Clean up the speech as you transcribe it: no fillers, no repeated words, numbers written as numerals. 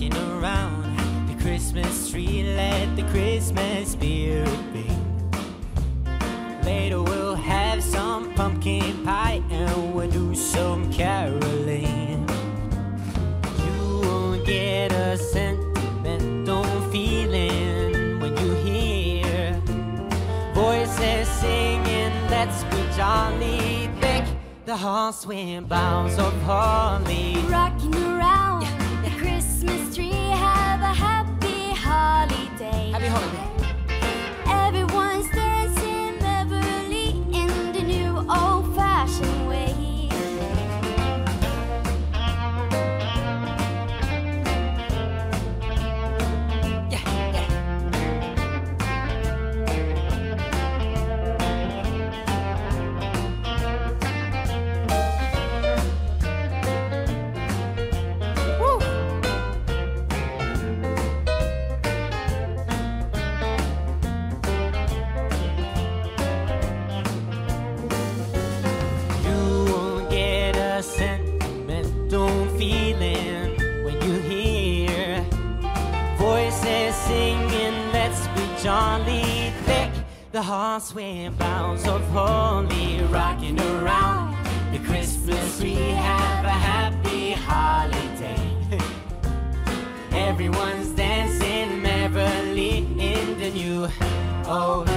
rocking around the Christmas tree. Let the Christmas spirit ring. Later we'll have some pumpkin pie and we'll do some caroling. You will get a sentimental feeling when you hear voices singing, let's be jolly. Thick the halls with boughs of holly. Rocking around the Christmas tree, have a happy holiday. Happy holiday. Everyone's dancing merrily in the new old-fashioned way. Sentimental feeling when you hear voices singing, let's be jolly. Thick the halls with boughs of holly. Rocking around the Christmas tree, have a happy holiday. Everyone's dancing merrily in the new old